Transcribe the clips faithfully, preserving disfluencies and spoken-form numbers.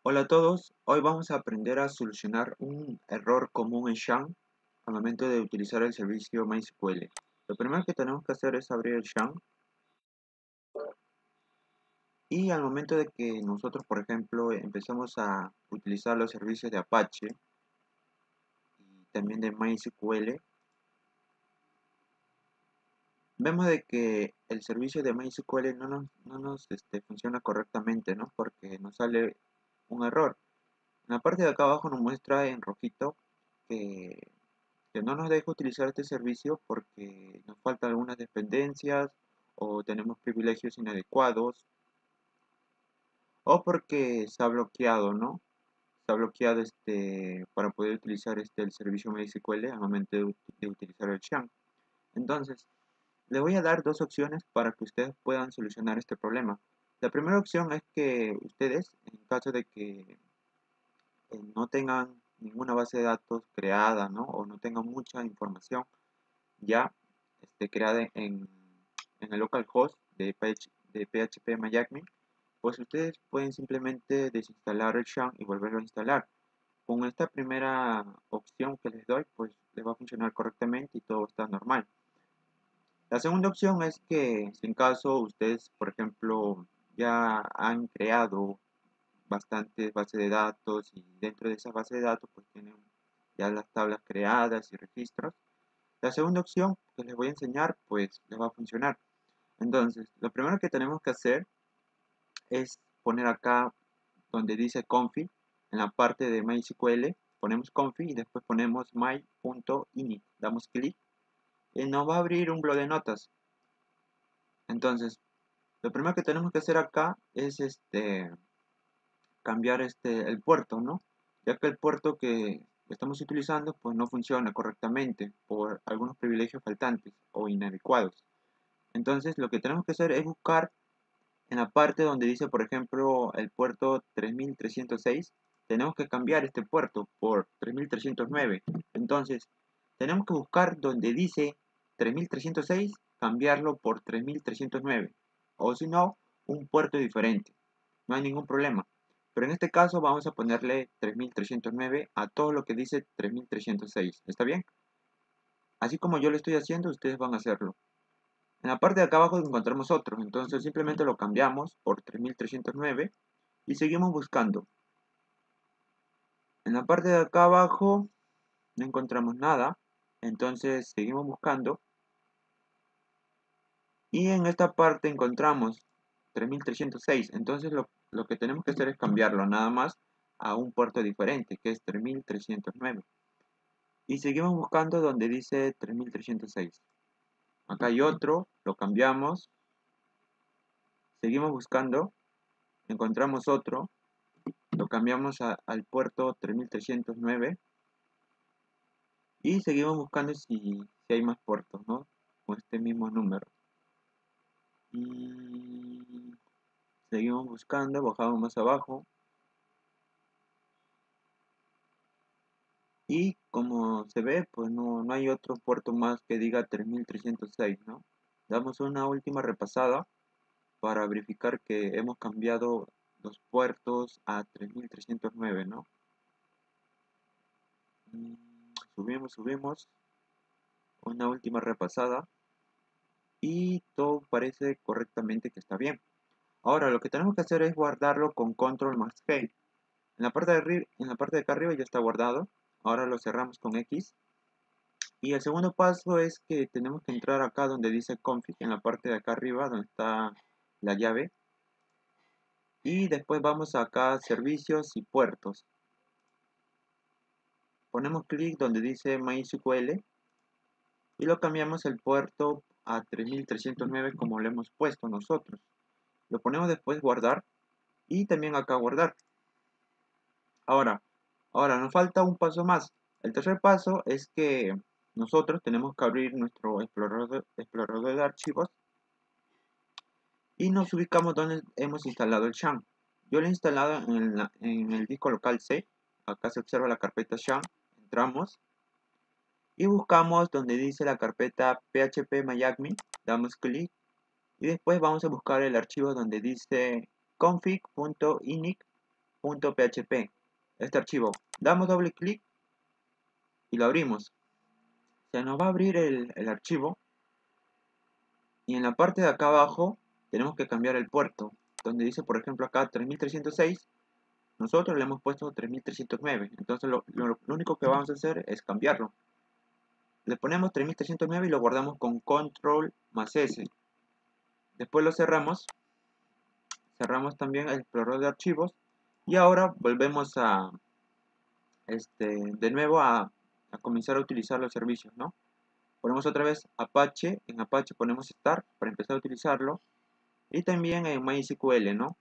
Hola a todos, hoy vamos a aprender a solucionar un error común en Shang al momento de utilizar el servicio MySQL. Lo primero que tenemos que hacer es abrir el Shang y al momento de que nosotros, por ejemplo, empezamos a utilizar los servicios de Apache y también de MySQL, vemos de que el servicio de MySQL no nos, no nos este, funciona correctamente, ¿no? Porque nos sale un error. En la parte de acá abajo nos muestra en rojito que que no nos deja utilizar este servicio porque nos faltan algunas dependencias o tenemos privilegios inadecuados o porque se ha bloqueado, ¿no? Se ha bloqueado este para poder utilizar este el servicio MySQL al momento de, de utilizar el Shang. Entonces, le voy a dar dos opciones para que ustedes puedan solucionar este problema. La primera opción es que ustedes, en caso de que eh, no tengan ninguna base de datos creada, ¿no? O no tengan mucha información, ya este, creada en, en el localhost de, PH, de P H P MyAdmin, pues ustedes pueden simplemente desinstalar el Shang y volverlo a instalar. Con esta primera opción que les doy, pues les va a funcionar correctamente y todo está normal. La segunda opción es que si en caso ustedes, por ejemplo, ya han creado bastantes bases de datos y dentro de esa base de datos pues tienen ya las tablas creadas y registros, la segunda opción que les voy a enseñar, pues les va a funcionar. Entonces, lo primero que tenemos que hacer es poner acá donde dice config, en la parte de MySQL, ponemos config y después ponemos my.init. Damos clic y nos va a abrir un blog de notas. Entonces, lo primero que tenemos que hacer acá es este cambiar este el puerto, ¿no? Ya que el puerto que estamos utilizando pues no funciona correctamente por algunos privilegios faltantes o inadecuados. Entonces lo que tenemos que hacer es buscar en la parte donde dice, por ejemplo, el puerto tres mil trescientos seis, tenemos que cambiar este puerto por tres mil trescientos nueve. Entonces, tenemos que buscar donde dice tres mil trescientos seis, cambiarlo por tres mil trescientos nueve. O si no, un puerto diferente. No hay ningún problema. Pero en este caso vamos a ponerle tres mil trescientos nueve a todo lo que dice tres mil trescientos seis. ¿Está bien? Así como yo lo estoy haciendo, ustedes van a hacerlo. En la parte de acá abajo encontramos otro, entonces simplemente lo cambiamos por tres mil trescientos nueve y seguimos buscando. En la parte de acá abajo no encontramos nada, entonces seguimos buscando y en esta parte encontramos tres mil trescientos seis, entonces lo, lo que tenemos que hacer es cambiarlo nada más a un puerto diferente que es tres mil trescientos nueve y seguimos buscando donde dice tres mil trescientos seis. Acá hay otro, lo cambiamos, seguimos buscando, encontramos otro, lo cambiamos a, al puerto tres mil trescientos nueve y seguimos buscando si, si hay más puertos, ¿no? Con este mismo número. Y seguimos buscando, bajamos más abajo. Y como se ve, pues no, no hay otro puerto más que diga tres mil trescientos seis, ¿no? Damos una última repasada para verificar que hemos cambiado los puertos a tres mil trescientos nueve, ¿no? Y subimos, subimos. Una última repasada. Y todo parece correctamente que está bien. Ahora lo que tenemos que hacer es guardarlo con control más G. En la parte de arriba, en la parte de acá arriba ya está guardado. Ahora lo cerramos con X. Y el segundo paso es que tenemos que entrar acá donde dice config, en la parte de acá arriba donde está la llave. Y después vamos acá a servicios y puertos. Ponemos clic donde dice MySQL y lo cambiamos el puerto a tres mil trescientos nueve como lo hemos puesto nosotros. Lo ponemos después guardar y también acá guardar. Ahora, ahora nos falta un paso más. El tercer paso es que nosotros tenemos que abrir nuestro explorador de, explorador de archivos y nos ubicamos donde hemos instalado el Shang. Yo lo he instalado en, la, en el disco local C. Acá se observa la carpeta Shang. Entramos y buscamos donde dice la carpeta P H P MyAdmin. Damos clic y después vamos a buscar el archivo donde dice config.init punto P H P, este archivo. Damos doble clic y lo abrimos. Se nos va a abrir el, el archivo y en la parte de acá abajo tenemos que cambiar el puerto, donde dice por ejemplo acá tres mil trescientos seis, nosotros le hemos puesto tres mil trescientos nueve, entonces lo, lo, lo único que vamos a hacer es cambiarlo. Le ponemos tres mil trescientos nueve y lo guardamos con control más S. Después lo cerramos, cerramos también el explorador de archivos y ahora volvemos a este, de nuevo a, a comenzar a utilizar los servicios, ¿no? Ponemos otra vez Apache, en Apache ponemos Start para empezar a utilizarlo y también en MySQL, ¿no?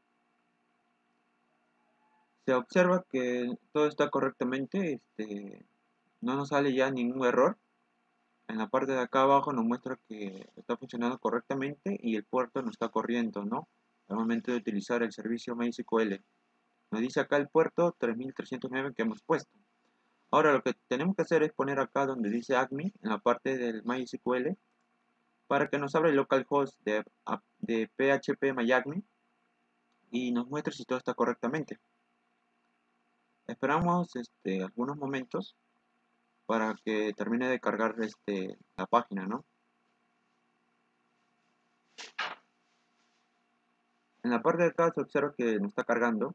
Se observa que todo está correctamente, este, no nos sale ya ningún error. En la parte de acá abajo nos muestra que está funcionando correctamente y el puerto no está corriendo, ¿no? Al momento de utilizar el servicio MySQL. Nos dice acá el puerto tres mil trescientos nueve que hemos puesto. Ahora lo que tenemos que hacer es poner acá donde dice admin, en la parte del MySQL, para que nos abra el localhost de, de P H P MyAdmin y nos muestre si todo está correctamente. Esperamos este, algunos momentos para que termine de cargar este, la página, ¿no? En la parte de acá se observa que nos está cargando,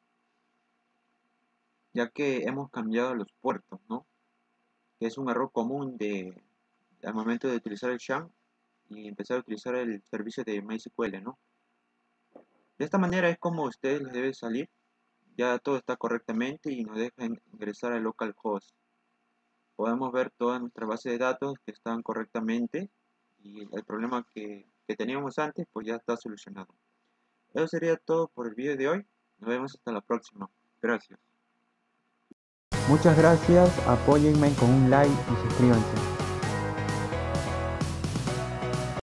ya que hemos cambiado los puertos, ¿no? Que es un error común de, al momento de utilizar el sham y empezar a utilizar el servicio de MySQL, ¿no? De esta manera es como a ustedes les debe salir. Ya todo está correctamente y nos deja ingresar al localhost. Podemos ver toda nuestra base de datos que están correctamente y el problema que, que teníamos antes pues ya está solucionado. Eso sería todo por el video de hoy. Nos vemos hasta la próxima. Gracias. Muchas gracias, apóyenme con un like y suscríbanse.